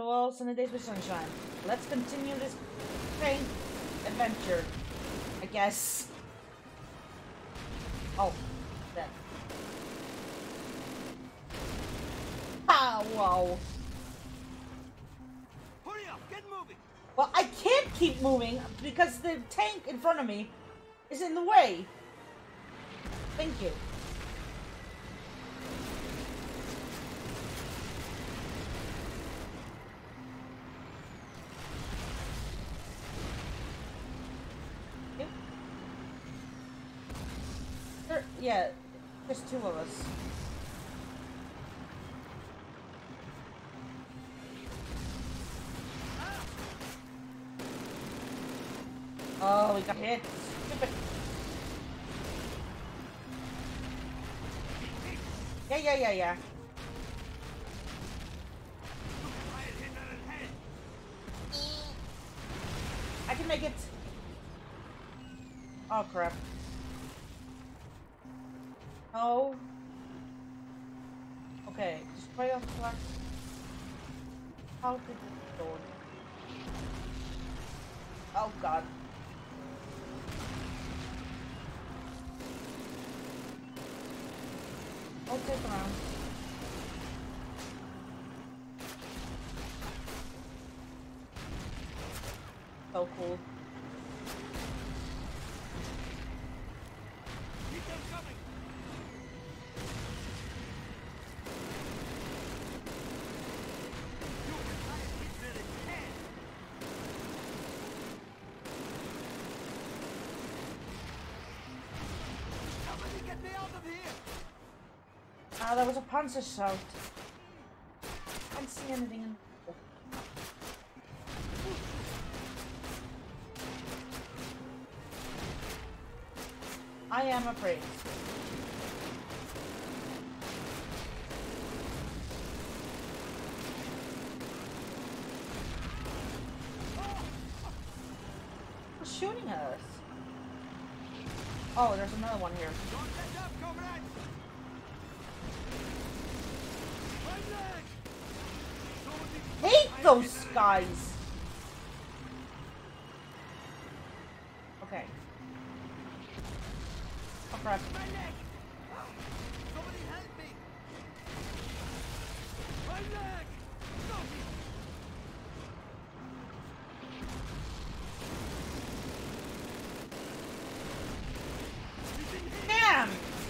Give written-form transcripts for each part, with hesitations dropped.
Well, sunny days with sunshine. Let's continue this paint adventure, I guess. Oh, that. Ah, whoa. Hurry up, get moving. Well, I can't keep moving because the tank in front of me is in the way. Thank you. Yeah, there's two of us. Oh, we got hit. Stupid. Yeah. I can make it. Oh, crap. No. Okay, destroy our flag. How did it go? Oh, God. I'll take around. So cool. Keep them coming. You can try and keep it in hand. Somebody get me out of here. Ah, there was a panzer shout. Can't see anything in. I am afraid. Who's shooting at us? Oh, there's another one here. Don't let up, comrades. My leg. Hate those guys! Okay. Oh crap. My leg. Somebody help me. My leg. No. Damn!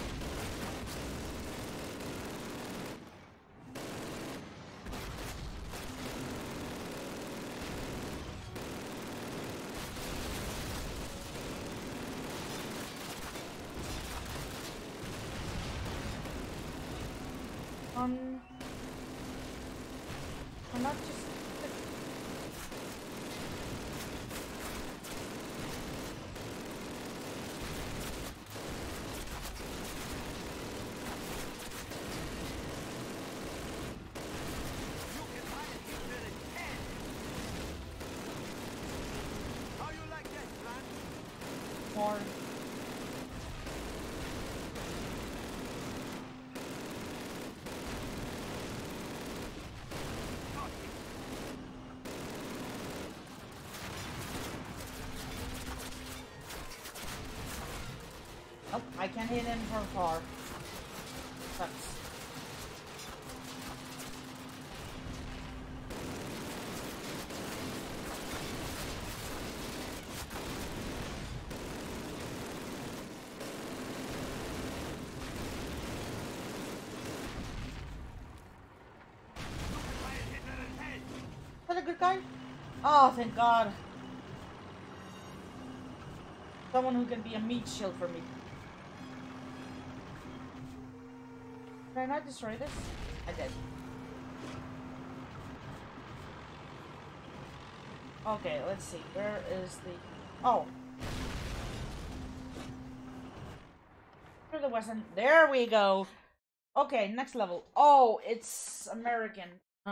I'm not just. You can buy it here in 10. How you like that, Franz? More. Nope, I can't hit him from far. Sucks. Is that a good guy? Oh, thank God. Someone who can be a meat shield for me. Did I not destroy this? I did. Okay, let's see. Where is the... Oh. Where the Western... There we go! Okay, next level. Oh, it's American.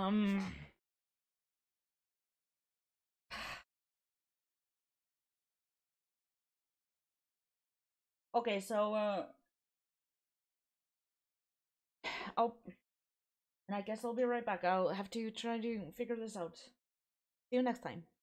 Okay, so, oh... And I guess I'll be right back. I'll have to try to figure this out. See you next time.